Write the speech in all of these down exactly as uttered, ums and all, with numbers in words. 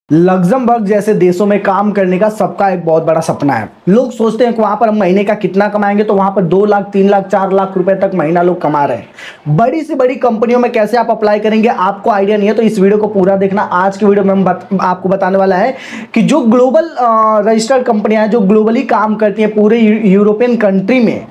Luxembourg जैसे देशों में काम करने का सबका एक बहुत बड़ा सपना है। लोग सोचते हैं कि वहां पर हम महीने का कितना कमाएंगे, तो वहां पर दो लाख तीन लाख चार लाख रुपए तक महीना लोग कमा रहे हैं। बड़ी से बड़ी कंपनियों में कैसे आप अप्लाई करेंगे आपको आइडिया नहीं है, तो इस वीडियो को पूरा देखना। आज की वीडियो में हम बत, आपको बताने वाला है कि जो ग्लोबल रजिस्टर्ड कंपनियां हैं जो ग्लोबली काम करती हैं पूरे यूरोपियन कंट्री में,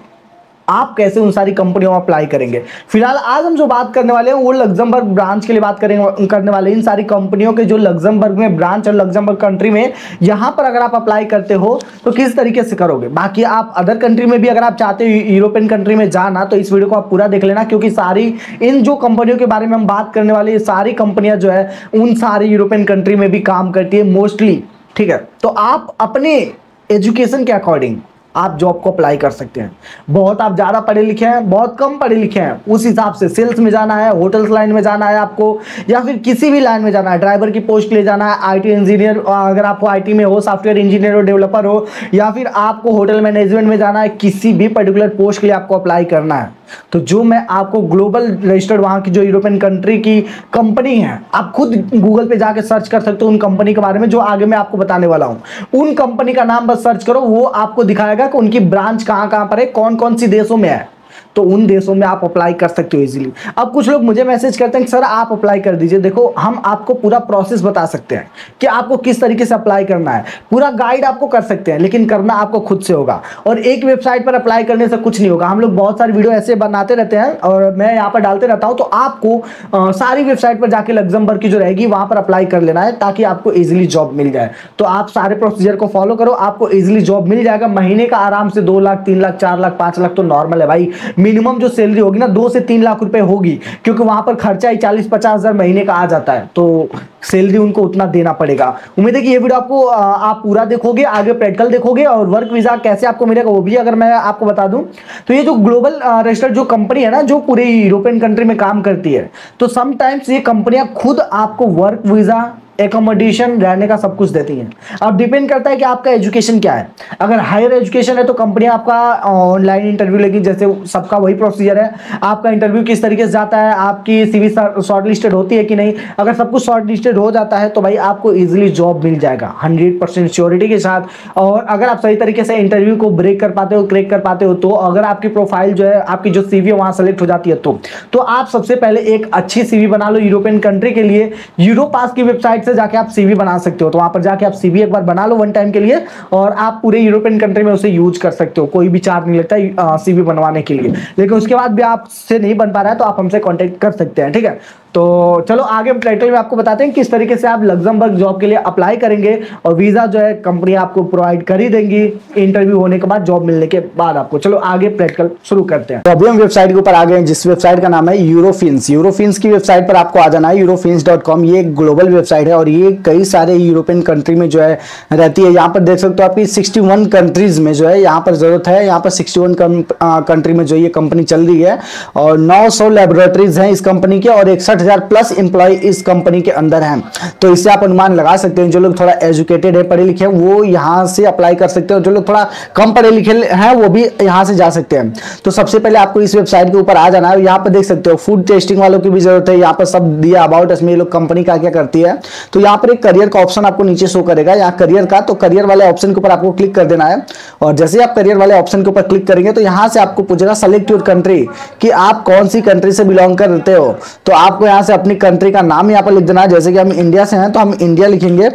आप कैसे उन सारी कंपनियों में अप्लाई करेंगे। फिलहाल आज हम जो बात करने वाले हैं वो लग्जमबर्ग ब्रांच के लिए बात करेंगे करने वाले हैं। इन सारी कंपनियों के जो लग्जमबर्ग में ब्रांच और लग्जमबर्ग कंट्री में, यहां पर अगर आप अप्लाई करते हो तो किस तरीके से करोगे। बाकी आप अदर कंट्री में भी अगर आप चाहते हो यूरोपियन कंट्री में जाना, तो इस वीडियो को आप पूरा देख लेना, क्योंकि सारी इन जो कंपनियों के बारे में हम बात करने वाले सारी कंपनियां जो है उन सारी यूरोपियन कंट्री में भी काम करती है मोस्टली। ठीक है, तो आप अपने एजुकेशन के अकॉर्डिंग आप जॉब को अप्लाई कर सकते हैं। बहुत आप ज़्यादा पढ़े लिखे हैं, बहुत कम पढ़े लिखे हैं, उस हिसाब से सेल्स में जाना है, होटल्स लाइन में जाना है आपको, या फिर किसी भी लाइन में जाना है, ड्राइवर की पोस्ट ले जाना है, आईटी इंजीनियर अगर आपको आईटी में हो, सॉफ्टवेयर इंजीनियर हो, डेवलपर हो, या फिर आपको होटल मैनेजमेंट में जाना है, किसी भी पर्टिकुलर पोस्ट के लिए आपको अप्लाई करना है, तो जो मैं आपको ग्लोबल रजिस्टर्ड वहाँ की जो यूरोपियन कंट्री की कंपनी है, आप खुद गूगल पे जाके सर्च कर सकते हो उन कंपनी के बारे में जो आगे मैं आपको बताने वाला हूँ। उन कंपनी का नाम बस सर्च करो, वो आपको दिखाएगा कि उनकी ब्रांच कहाँ कहाँ पर है, कौन कौन सी देशों में है, तो उन देशों में आप अप्लाई कर सकते हो इजीली। अब कुछ लोग मुझे मैसेज करते हैं कि सर आप अप्लाई कर दीजिए। देखो, हम आपको पूरा प्रोसेस बता सकते हैं कि आपको किस तरीके से अप्लाई करना है, पूरा गाइड आपको कर सकते हैं, लेकिन करना आपको खुद से होगा। और एक वेबसाइट पर अप्लाई करने से कुछ नहीं होगा। हम लोग बहुत सारी वीडियो ऐसे बनाते रहते हैं और मैं यहाँ पर डालते रहता हूँ, तो आपको आ, सारी वेबसाइट पर जाके लग्जमबर्ग की जो रहेगी वहां पर अप्लाई कर लेना है, ताकि आपको ईजिली जॉब मिल जाए। तो आप सारे प्रोसीजर को फॉलो करो, आपको ईजिली जॉब मिल जाएगा। महीने का आराम से दो लाख तीन लाख चार लाख पांच लाख तो नॉर्मल है भाई। मिनिमम जो सैलरी होगी ना दो से तीन लाख रुपए होगी, क्योंकि वहां पर खर्चा ही चालीस पचास हजार महीने का आ जाता है, तो सैलरी उनको उतना देना पड़ेगा। उम्मीद है कि ये वीडियो आपको आप पूरा देखोगे, आगे प्रैक्टिकल देखोगे, और वर्क वीजा कैसे आपको मिलेगा वो भी अगर मैं आपको बता दूं, तो ये जो ग्लोबल रजिस्टर्ड जो कंपनी है ना जो पूरे यूरोपियन कंट्री में काम करती है, तो समटाइम्स ये कंपनियां खुद आपको वर्क वीजा, एकोमोडेशन, रहने का सब कुछ देती हैं। अब डिपेंड करता है कि आपका एजुकेशन क्या है। अगर हायर एजुकेशन है तो कंपनी आपका ऑनलाइन इंटरव्यू लेगी, जैसे सबका वही प्रोसीजर है। आपका इंटरव्यू किस तरीके से जाता है, आपकी सीवी शॉर्ट लिस्टेड होती है कि नहीं, अगर सब कुछ शॉर्ट लिस्टेड हो जाता है तो भाई आपको इजीली जॉब मिल जाएगा हंड्रेड परसेंट श्योरिटी के साथ। और अगर आप सही तरीके से इंटरव्यू को ब्रेक कर पाते हो, क्रैक कर पाते हो, तो अगर आपकी प्रोफाइल जो है, आपकी जो सीवी है वहां सेलेक्ट हो जाती है, तो तो आप सबसे पहले एक अच्छी सीवी बना लो यूरोपियन कंट्री के लिए। यूरोपास की वेबसाइट से जाके आप सीवी बना सकते हो, तो वहां पर जाके आप सीवी एक बार बना लो वन टाइम के लिए, और आप पूरे यूरोपियन कंट्री में उसे यूज कर सकते हो। कोई भी चार्ज नहीं लगता सीवी बनवाने के लिए, लेकिन उसके बाद भी आपसे नहीं बन पा रहा है तो आप हमसे कांटेक्ट कर सकते हैं। ठीक है, तो चलो आगे हम टाइटल में आपको बताते हैं किस तरीके से आप लग्जमबर्ग जॉब के लिए अप्लाई करेंगे, और वीजा जो है कंपनी आपको प्रोवाइड कर ही देंगी इंटरव्यू होने के बाद, जॉब मिलने के बाद आपको। चलो आगे प्रैक्टिकल शुरू करते हैं। तो अभी हम वेबसाइट के ऊपर आ गए हैं, जिस वेबसाइट का नाम है यूरोफिन्स। यूरोफिन्स की वेबसाइट पर आपको आ जाना है, यूरोफिन्स डॉट कॉम। ये एक ग्लोबल वेबसाइट है और ये कई सारे यूरोपियन कंट्री में जो है रहती है। यहाँ पर देख सकते हो आपकी सिक्सटी वन कंट्रीज में जो है यहाँ पर जरूरत है, यहाँ पर सिक्सटी वन कंट्री में जो ये कंपनी चल रही है, और नौ सौ लेबोरेटरीज हैं इस कंपनी के, और इकसठ हजार प्लस एम्प्लॉय इस कंपनी के अंदर हैं। तो इससे आप अनुमान लगा सकते हैं जो लोग थोड़ा एजुकेटेड है, पढ़े लिखे हैं, वो यहाँ से अप्लाई कर सकते हैं, और जो लोग थोड़ा कम पढ़े लिखे हैं वो भी यहाँ से जा सकते हैं। तो सबसे पहले आपको इस वेबसाइट के ऊपर आ जाना है। यहाँ पर देख सकते हो फूड टेस्टिंग वालों की भी जरूरत है, यहाँ पर सब दिया अबाउट इसमें ये लोग कंपनी का क्या करती है। तो यहाँ पर एक करियर का ऑप्शन आपको नीचे शो करेगा, यहाँ करियर का, तो करियर वाले ऑप्शन के ऊपर आपको क्लिक कर देना है। और जैसे आप करियर वाले ऑप्शन के ऊपर क्लिक करेंगे तो यहाँ से आपको पूछेगा सेलेक्ट योर कंट्री, कि आप कौन सी कंट्री से बिलोंग करते हो। तो आपको यहाँ से अपनी कंट्री का नाम यहाँ पर लिख देना है। जैसे कि हम इंडिया से हैं तो हम इंडिया लिखेंगे,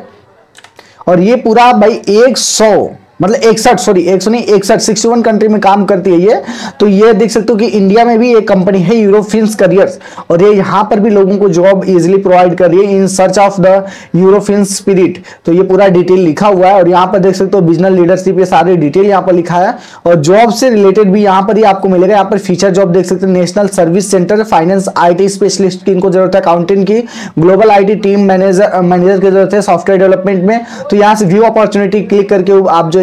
और ये पूरा भाई एक सौ मतलब इकसठ सॉरी एक सौ नहीं इकसठ सिक्सटी वन कंट्री में काम करती है ये। तो ये देख सकते हो कि इंडिया में भी एक कंपनी है यूरोफिन्स करियर्स, और ये यहाँ पर भी लोगों को जॉब इजीली प्रोवाइड कर रही है in search of the Eurofins spirit. तो ये पूरा डिटेल लिखा हुआ है, और यहाँ पर देख सकते हो बिजनेस लीडरशिप, ये सारे डिटेल यहाँ पर लिखा है, और जॉब से रिलेटेड भी यहाँ पर ही आपको मिलेगा। यहाँ पर फीचर जॉब देख सकते हैं, national service centre, finance IT specialist की इनको जरूरत है, अकाउंटेंट की, global IT team manager manager की जरूरत है सॉफ्टवेयर डेवलपमेंट में। तो यहाँ से व्यू अपॉर्चुनिटी क्लिक करके आप जो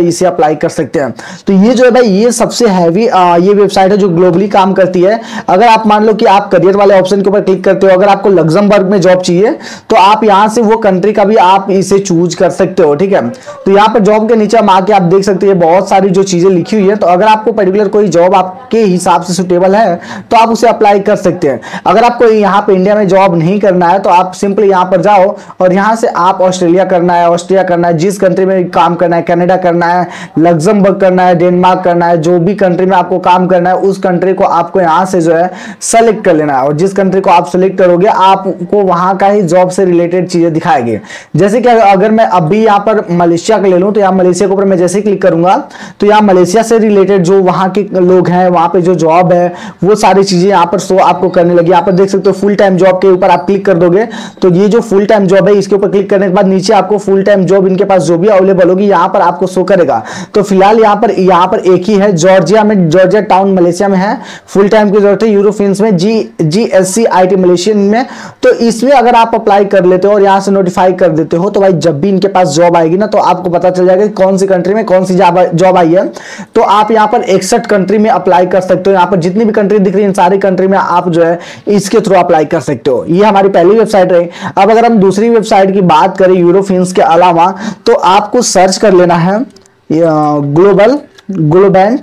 इसे अप्लाई कर सकते हैं। तो ये जो है भाई ये सबसे हैवी ये वेबसाइट है जो ग्लोबली काम करती है। अगर आप मान लो कि आप करियर वाले ऑप्शन के ऊपर क्लिक करते हो, अगर आपको लग्जमबर्ग में जॉब चाहिए तो आप यहां से वो कंट्री का भी आप इसे चूज कर सकते हो, ठीक है। तो यहाँ पर जॉब के नीचे हम आके आप देख सकते हैं बहुत सारी जो चीजें लिखी हुई है। तो अगर आपको पर्टिकुलर कोई जॉब आपके हिसाब से सुटेबल है तो आप उसे अप्लाई कर सकते हैं। अगर आपको यहाँ पे इंडिया में जॉब नहीं करना है तो आप सिंपली यहाँ पर जाओ और यहाँ से आप ऑस्ट्रेलिया करना है, ऑस्ट्रिया करना है, जिस कंट्री में काम करना है, कनाडा करना है, लग्जमबर्ग करना है, डेनमार्क करना है, जो भी कंट्री में आपको काम करना है उस कंट्री को आपको यहाँ से जो है सेलेक्ट कर लेना है। और जिस कंट्री को आप सेलेक्ट करोगे आपको वहां का ही जॉब से रिलेटेड चीजें दिखाएंगे। जैसे कि अगर मैं अभी यहाँ पर मलेशिया का ले लूं तो यहाँ मलेशिया के ऊपर मैं जैसे ही क्लिक करूंगा तो यहाँ मलेशिया से रिलेटेड जो वहां के लोग हैं, वहां पे जो जॉब है वो सारी चीजें यहाँ पर शो आपको करने लगी। यहाँ पर देख सकते हो फुल टाइम जॉब के ऊपर आप क्लिक कर दोगे तो ये जो फुल टाइम जॉब है इसके ऊपर क्लिक करने के बाद नीचे आपको फुल टाइम जॉब इनके पास जो भी अवेलेबल होगी यहाँ पर आपको शो करेगा। तो फिलहाल यहाँ पर यहाँ पर एक ही है, जॉर्जिया में, जॉर्जिया टाउन मलेशिया में है, फुल टाइम की जरूरत है। यूरोफिन्स में G G S C I T Malaysian में, तो इसमें अगर आप अप्लाई कर लेते हो और यहाँ से नोटिफाई कर देते हो तो भाई जब भी इनके पास जॉब आएगी ना तो आपको पता चल जाएगा कौन सी कंट्री में कौन सी जॉब आई है। तो आप यहाँ पर इकसठ कंट्री में अप्लाई कर सकते हो। यहाँ पर जितनी भी कंट्री दिख रही है इन सारी कंट्री में आप जो है इसके थ्रू अप्लाई कर सकते हो। ये हमारी पहली वेबसाइट रही। अब अगर हम दूसरी वेबसाइट की बात करें यूरोफिन्स के अलावा तो आपको सर्च कर लेना है global Globant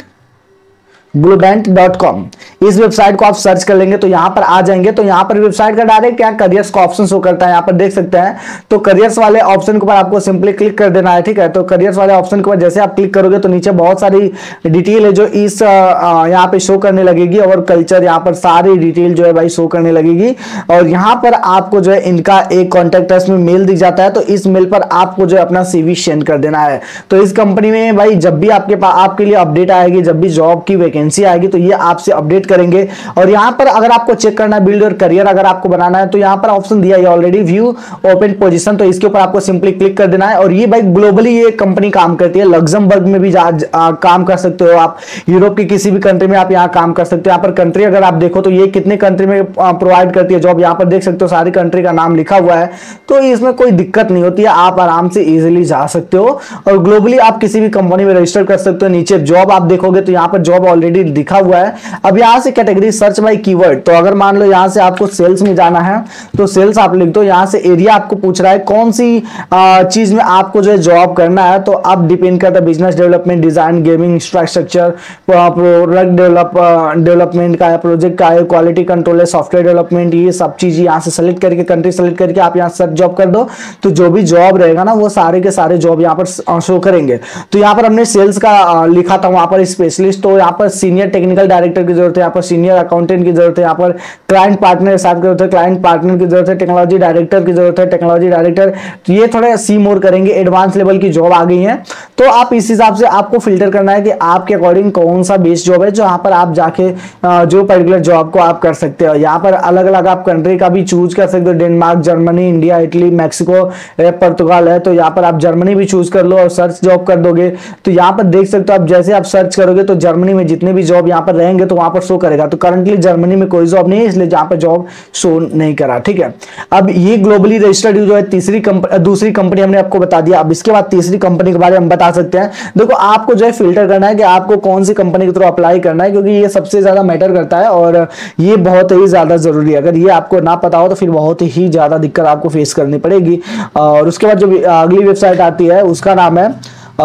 Globant dot com. इस वेबसाइट को आप सर्च कर लेंगे तो यहां पर आ जाएंगे। तो यहां पर वेबसाइट का डायरेक्ट क्या करियर्स का ऑप्शन शो करता है, यहां पर देख सकते हैं। तो करियर्स वाले ऑप्शन के ऊपर आपको सिंपली क्लिक कर देना है, ठीक है। तो करियर्स वाले ऑप्शन के ऊपर जैसे आप क्लिक करोगे तो नीचे बहुत सारी डिटेल है जो इस यहाँ पे शो करने लगेगी और कल्चर यहाँ पर सारी डिटेल जो है भाई शो करने लगेगी। और यहाँ पर आपको जो है इनका एक कॉन्टेक्ट अस में मेल दिख जाता है तो इस मेल पर आपको जो है अपना सीवी सेंड कर देना है। तो इस कंपनी में भाई जब भी आपके पास आपके लिए अपडेट आएगी, जब भी जॉब की वैकेंसी आएगी तो ये आपसे अपडेट करेंगे। और यहां पर अगर आपको चेक करना है बिल्ड और करियर अगर आपको बनाना है तो यहां पर ऑप्शन दिया है ऑलरेडी व्यू ओपन पोजीशन, तो इसके ऊपर आपको सिंपली क्लिक कर देना है। और ये भाई ग्लोबली ये कंपनी काम करती है, लग्जमबर्ग में भी जा, आ, काम कर सकते हो आप, यूरोप की किसी भी कंट्री में आप यहां काम कर सकते हो। यहां पर कंट्री अगर आप देखो तो ये कितने कंट्री में प्रोवाइड करती है जॉब, यहां पर देख सकते हो सारी कंट्री का नाम लिखा हुआ है। तो इसमें कोई दिक्कत नहीं होती है, आप आराम से इजिली जा सकते हो और ग्लोबली आप किसी भी कंपनी में रजिस्टर कर सकते हो। नीचे जॉब आप देखोगे तो यहाँ पर जॉब ऑलरेडी लिखा हुआ है। अब यहाँ से कैटेगरी सर्च बाय कीवर्ड, तो अगर मान लो यहाँ से आपको सेल्स में जाना है तो सेल्स आप लिख दो। यहाँ से एरिया आपको पूछ रहा है कौन सी चीज में आपको जो है जॉब करना है, तो आप डिपेंड करता है business development, design, gaming, infrastructure, product develop development का है, प्रोजेक्ट का है, क्वालिटी कंट्रोल है, सॉफ्टवेयर डेवलपमेंट, ये सब चीज यहाँ से सेलेक्ट करके कंट्री सेलेक्ट करके आप यहाँ सर्च जॉब कर दो तो जो भी जॉब रहेगा ना वो सारे के सारे जॉब यहाँ पर शो करेंगे। तो यहाँ पर हमने सेल्स का लिखा था वहां पर स्पेशलिस्ट, तो यहाँ पर सीनियर टेक्निकल डायरेक्टर की जरूरत है, यहाँ पर सीनियर अकाउंटेंट की जरूरत है, यहाँ पर क्लाइंट पार्टनर के साथ जरूरत है, क्लाइंट पार्टनर की जरूरत है, टेक्नोलॉजी डायरेक्टर की जरूरत है, टेक्नोलॉजी डायरेक्टर, तो ये थोड़ा सी मोर करेंगे, एडवांस लेवल की जॉब आ गई है। तो आप इस हिसाब से आपको फिल्टर करना है कि आपके अकॉर्डिंग कौन सा बेस्ट जॉब है जो यहाँ पर आप जाके जो पर्टिकुलर जॉब को आप कर सकते हो। यहाँ पर अलग अलग आप कंट्री का भी चूज कर सकते हो, Denmark, Germany, India, Italy, Mexico, पुर्तगाल है, तो यहाँ पर आप जर्मनी भी चूज कर लो और सर्च जॉब कर दोगे तो यहाँ पर देख सकते हो आप जैसे आप सर्च करोगे तो जर्मनी में जितने भी जॉब यहाँ पर रहेंगे तो वहां पर शो करेगा। तो करंटली जर्मनी में कोई जॉब नहीं है इसलिए जहां पर जॉब शो नहीं करा, ठीक है। अब ये ग्लोबली रजिस्टर्ड जो है तीसरी कंपनी, दूसरी कंपनी हमने आपको बता दिया। अब इसके बाद तीसरी कंपनी के बारे में हम बता सकते हैं। देखो आपको जो है फिल्टर करना है कि आपको कौन सी कंपनी के थ्रू अप्लाई करना है, क्योंकि ये सबसे ज्यादा मैटर करता है और ये बहुत ही ज्यादा जरूरी है। अगर ये आपको ना पता हो तो फिर बहुत ही ज्यादा दिक्कत आपको फेस करनी पड़ेगी। और उसके बाद जो अगली वेबसाइट आती है उसका नाम है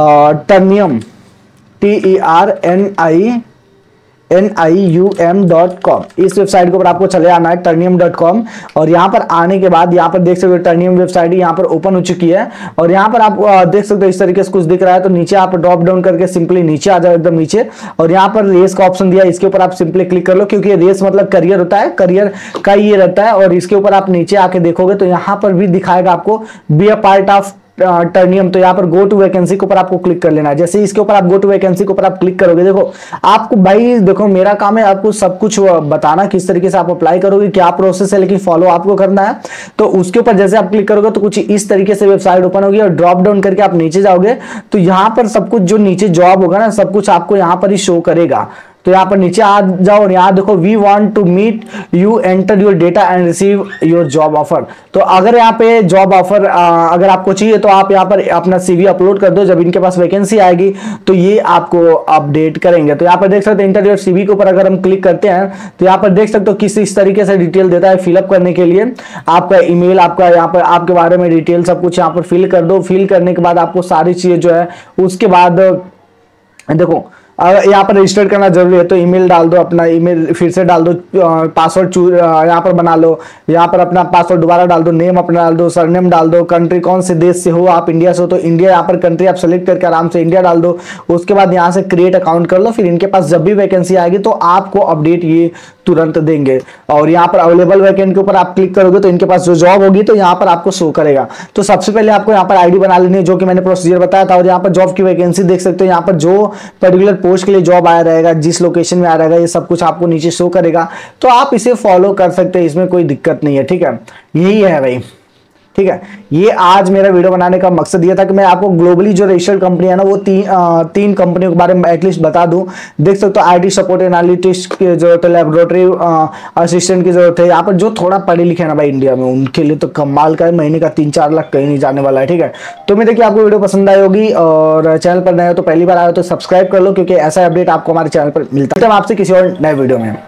Ternium, T E R N I N I U M dot com. इस वेबसाइट के ऊपर आपको चले आना है टर्नियम डॉट कॉम। और यहाँ पर आने के बाद यहाँ पर देख सकते हो टर्नियम वेबसाइट यहाँ पर ओपन हो चुकी है और यहाँ पर आप देख सकते हो इस तरीके से कुछ दिख रहा है। तो नीचे आप ड्रॉप डाउन करके सिंपली नीचे आ जाओ एकदम नीचे और यहाँ पर रेस का ऑप्शन दिया है, इसके ऊपर आप सिंपली क्लिक कर लो क्योंकि रेस मतलब करियर होता है, करियर का ये रहता है। और इसके ऊपर आप नीचे आके देखोगे तो यहाँ पर भी दिखाएगा आपको be a part of Ternium. तो यहाँ पर गो टू वैकेंसी के ऊपर आपको क्लिक कर लेना है। जैसे इसके ऊपर आप गो टू वैकेंसी के ऊपर आप क्लिक करोगे, देखो आपको भाई देखो मेरा काम है आपको सब कुछ बताना किस तरीके से आप अप्लाई करोगे, क्या प्रोसेस है, लेकिन फॉलो आपको करना है। तो उसके ऊपर जैसे आप क्लिक करोगे तो कुछ इस तरीके से वेबसाइट ओपन होगी और ड्रॉप डाउन करके आप नीचे जाओगे तो यहाँ पर सब कुछ जो नीचे जॉब होगा ना सब कुछ आपको यहाँ पर ही शो करेगा। तो यहाँ पर नीचे आ जाओ और यहाँ देखो we want to meet you, enter your data and receive your job offer. तो अगर यहाँ पे जॉब ऑफर अगर आपको चाहिए तो आप यहाँ पर अपना सीवी अपलोड कर दो। जब इनके पास वैकेंसी आएगी तो ये आपको अपडेट करेंगे। तो यहाँ पर देख सकते हैं इंटर योर सीवी के ऊपर अगर हम क्लिक करते हैं तो यहाँ पर देख सकते हो किस इस तरीके से डिटेल देता है फिलअप करने के लिए। आपका ईमेल, आपका यहाँ पर आपके बारे में डिटेल सब कुछ यहाँ पर फिल कर दो। फिल करने के बाद आपको सारी चीजें जो है उसके बाद देखो अगर यहाँ पर रजिस्टर करना जरूरी है तो ईमेल डाल दो, अपना ईमेल फिर से डाल दो, पासवर्ड चू यहाँ पर बना लो, यहाँ पर अपना पासवर्ड दोबारा डाल दो, नेम अपना डाल दो, सरनेम डाल दो, कंट्री कौन से देश से हो, आप इंडिया से हो तो इंडिया, यहाँ पर कंट्री आप सेलेक्ट करके आराम से इंडिया डाल दो। उसके बाद यहाँ से क्रिएट अकाउंट कर लो। फिर इनके पास जब भी वैकेंसी आएगी तो आपको अपडेट ये तुरंत देंगे। और यहाँ पर अवेलेबल वैकेंट के ऊपर आप क्लिक करोगे तो इनके पास जो जॉब होगी तो यहाँ पर आपको शो करेगा। तो सबसे पहले आपको यहाँ पर आईडी बना लेनी है, जो कि मैंने प्रोसीजर बताया था। और यहाँ पर जॉब की वैकेंसी देख सकते हो, यहाँ पर जो पर्टिकुलर पोस्ट के लिए जॉब आया रहेगा, जिस लोकेशन में आ रहेगा, ये सब कुछ आपको नीचे शो करेगा। तो आप इसे फॉलो कर सकते हैं, इसमें कोई दिक्कत नहीं है। ठीक है, यही है भाई। ठीक है, ये आज मेरा वीडियो बनाने का मकसद ये था कि मैं आपको ग्लोबली जो रजिस्टर्ड कंपनी है ना वो ती, आ, तीन कंपनियों के बारे में एटलीस्ट बता दूं। देख सकते हो आईटी सपोर्ट एनालिटिस्ट की जरूरत है, लेबोरेटरी असिस्टेंट की जरूरत है। यहाँ पर जो थोड़ा पढ़े लिखे है ना भाई इंडिया में, उनके लिए तो कमाल का है, महीने का तीन चार लाख कहीं नहीं जाने वाला है। ठीक है, तो उम्मीद है कि आपको वीडियो पसंद आई होगी। और चैनल पर नए हो तो पहली बार आए हो तो सब्सक्राइब कर लो, क्योंकि ऐसा अपडेट आपको हमारे चैनल पर मिलता है। आपसे किसी और नए वीडियो में।